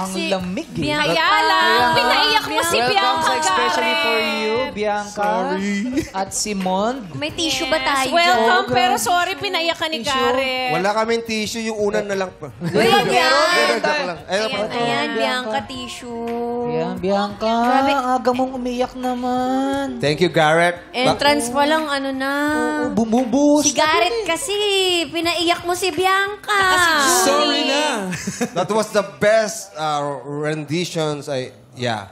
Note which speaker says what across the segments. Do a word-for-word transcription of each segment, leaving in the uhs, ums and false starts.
Speaker 1: Ang
Speaker 2: si
Speaker 1: lamig eh.
Speaker 2: Bianca.
Speaker 3: Kaya lang, pinaiyak mo si
Speaker 1: Welcome
Speaker 3: Bianca,
Speaker 1: sa Especially
Speaker 3: Gareth.
Speaker 1: for You, Bianca. At si Mond.
Speaker 2: May tissue ba tayo?
Speaker 3: Welcome,
Speaker 1: Oh,
Speaker 3: pero
Speaker 1: grabe.
Speaker 3: sorry, pinaiyak ka ni
Speaker 1: Tissue.
Speaker 3: Gareth.
Speaker 4: Wala kaming tissue, yung unan na lang.
Speaker 2: Ayan, yan.
Speaker 4: Joke lang. Ayun,
Speaker 2: Ayan,
Speaker 4: pa-
Speaker 2: ayan,
Speaker 1: Bianca.
Speaker 2: Bianca, tissue.
Speaker 1: Ayan, Bianca.
Speaker 2: Grabe.
Speaker 1: Ang aga mong umiyak naman.
Speaker 4: Thank you, Garrett.
Speaker 2: Entrance pa lang, ano na.
Speaker 1: Bumubus.
Speaker 2: Si Gareth kasi, pinaiyak mo si Bianca.
Speaker 5: Sorry na.
Speaker 4: That was the best uh, renditions. I, yeah.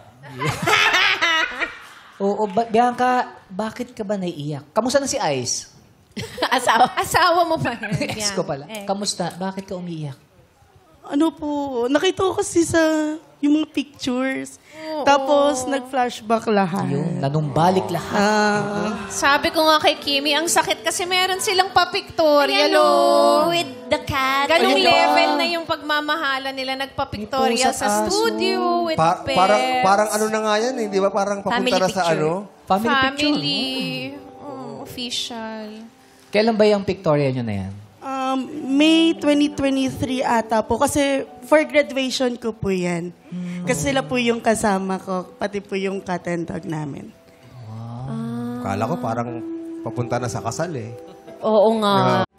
Speaker 1: Oo, ba- Bianca, bakit ka ba naiiyak? Kamusta na si Ice?
Speaker 3: Asawa. Asawa mo pa.
Speaker 1: Ex ko pala. Kamusta? Bakit ka umiiyak?
Speaker 6: Ano po, nakita ko kasi sa yung mga pictures. Tapos, nag-flashback lahat.
Speaker 1: Yung nanumbalik lahat.
Speaker 6: Ah,
Speaker 3: Sabi ko nga kay Kimi, ang sakit kasi meron silang papictorial.
Speaker 2: Ayan,
Speaker 3: oh.
Speaker 2: oh, with the cat.
Speaker 3: Ganong
Speaker 1: Ayun ba?
Speaker 3: level na yung pagmamahala nila. Nagpa-pictorial
Speaker 1: May pusa
Speaker 3: sa
Speaker 1: at aso.
Speaker 3: studio with
Speaker 4: Pa-
Speaker 3: pets.
Speaker 4: parang, parang ano na nga yan, eh, di ba? Parang papunta
Speaker 2: Family
Speaker 4: na sa
Speaker 2: picture.
Speaker 4: ano.
Speaker 1: Family, picture.
Speaker 3: Family. Oh, official.
Speaker 1: Kailan ba yung pictorial nyo na yan?
Speaker 6: um, May twenty twenty-three ata po. Kasi for graduation ko po yan. Kasi sila po yung kasama ko, pati po yung cat and dog namin.
Speaker 4: Kala ko parang papunta na sa kasal eh.
Speaker 2: Oo nga.